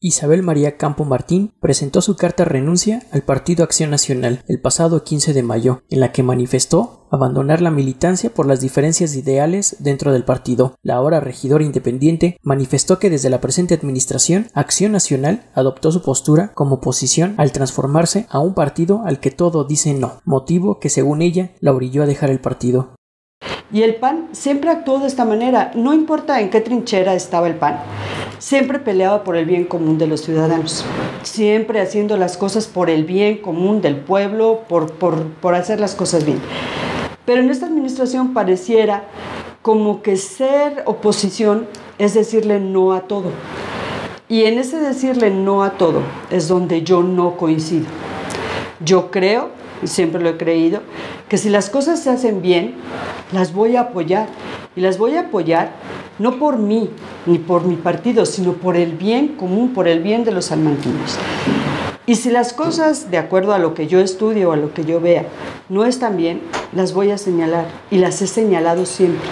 Isabel María Campo Martín presentó su carta renuncia al Partido Acción Nacional el pasado 15 de mayo, en la que manifestó abandonar la militancia por las diferencias ideales dentro del partido. La ahora regidora independiente manifestó que desde la presente administración, Acción Nacional adoptó su postura como oposición al transformarse a un partido al que todo dice no, motivo que según ella la orilló a dejar el partido. Y el PAN siempre actuó de esta manera, no importa en qué trinchera estaba el PAN, siempre peleaba por el bien común de los ciudadanos, siempre haciendo las cosas por el bien común del pueblo, por hacer las cosas bien. Pero en esta administración pareciera como que ser oposición es decirle no a todo. Y en ese decirle no a todo es donde yo no coincido. Yo creo, y siempre lo he creído, que si las cosas se hacen bien, las voy a apoyar. Y las voy a apoyar no por mí, ni por mi partido, sino por el bien común, por el bien de los salmantinos. Y si las cosas, de acuerdo a lo que yo estudio o a lo que yo vea, no están bien, las voy a señalar. Y las he señalado siempre.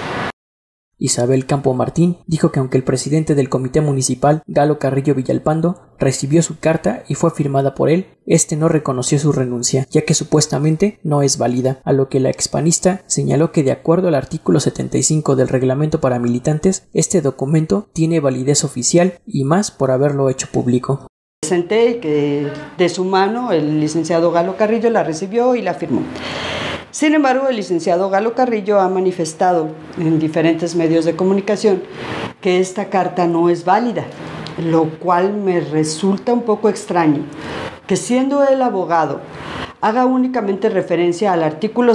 Isabel Campo Martín dijo que aunque el presidente del comité municipal, Galo Carrillo Villalpando, recibió su carta y fue firmada por él, este no reconoció su renuncia, ya que supuestamente no es válida, a lo que la expanista señaló que de acuerdo al artículo 75 del reglamento para militantes, este documento tiene validez oficial y más por haberlo hecho público. Presenté que de su mano el licenciado Galo Carrillo la recibió y la firmó. Sin embargo, el licenciado Galo Carrillo ha manifestado en diferentes medios de comunicación que esta carta no es válida, lo cual me resulta un poco extraño, que siendo el abogado haga únicamente referencia al artículo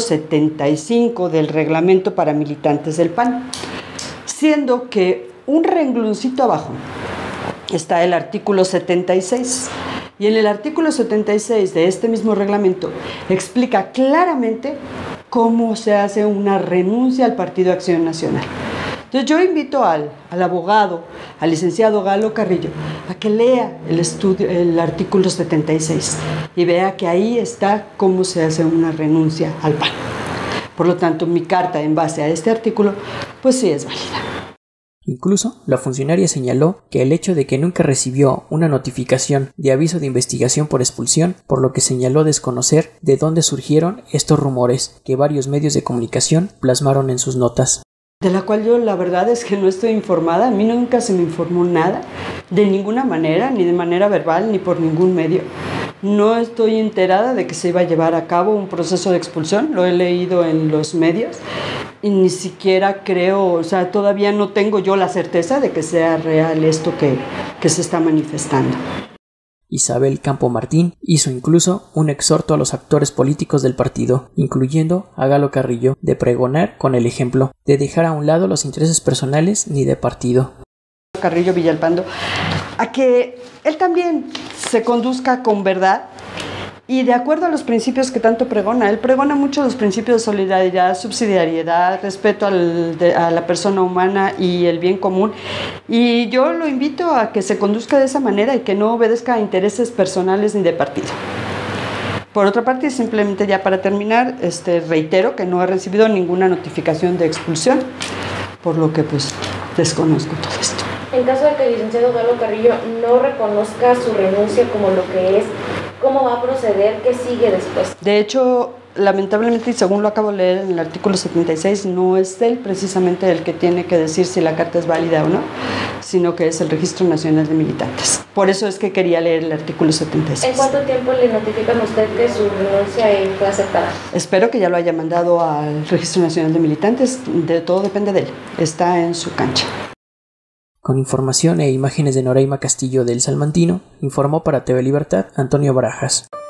75 del reglamento para militantes del PAN, siendo que un rengloncito abajo está el artículo 76. Y en el artículo 76 de este mismo reglamento explica claramente cómo se hace una renuncia al Partido Acción Nacional. Entonces yo invito al abogado, al licenciado Galo Carrillo, a que lea el artículo 76 y vea que ahí está cómo se hace una renuncia al PAN. Por lo tanto, mi carta en base a este artículo, pues sí es válida. Incluso, la funcionaria señaló que el hecho de que nunca recibió una notificación de aviso de investigación por expulsión, por lo que señaló desconocer de dónde surgieron estos rumores que varios medios de comunicación plasmaron en sus notas. De la cual yo la verdad es que no estoy informada, a mí nunca se me informó nada, de ninguna manera, ni de manera verbal, ni por ningún medio. No estoy enterada de que se iba a llevar a cabo un proceso de expulsión, lo he leído en los medios y ni siquiera creo, o sea, todavía no tengo yo la certeza de que sea real esto que se está manifestando. Isabel Campo Martín hizo incluso un exhorto a los actores políticos del partido, incluyendo a Galo Carrillo, de pregonar con el ejemplo, de dejar a un lado los intereses personales ni de partido. Carrillo Villalpando, a que él también se conduzca con verdad y de acuerdo a los principios que tanto pregona. Él pregona mucho los principios de solidaridad, subsidiariedad, respeto a la persona humana y el bien común, y yo lo invito a que se conduzca de esa manera y que no obedezca a intereses personales ni de partido. Por otra parte, simplemente ya para terminar, reitero que no he recibido ninguna notificación de expulsión, por lo que pues desconozco todo esto. En caso de que el licenciado Galo Carrillo no reconozca su renuncia como lo que es, ¿cómo va a proceder? ¿Qué sigue después? De hecho, lamentablemente, y según lo acabo de leer en el artículo 76, no es él precisamente el que tiene que decir si la carta es válida o no, sino que es el Registro Nacional de Militantes. Por eso es que quería leer el artículo 76. ¿En cuánto tiempo le notifican a usted que su renuncia fue aceptada? Espero que ya lo haya mandado al Registro Nacional de Militantes, todo depende de él, está en su cancha. Con información e imágenes de Noreima Castillo del Salmantino, informó para TV Libertad Antonio Barajas.